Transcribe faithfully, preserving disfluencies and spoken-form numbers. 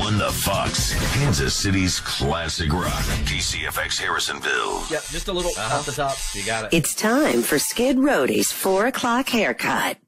on the Fox, Kansas City's classic rock. K C F X Harrisonville. Yep, just a little Uh-huh. off the top. You got it. It's time for Skid Roadie's four o'clock haircut.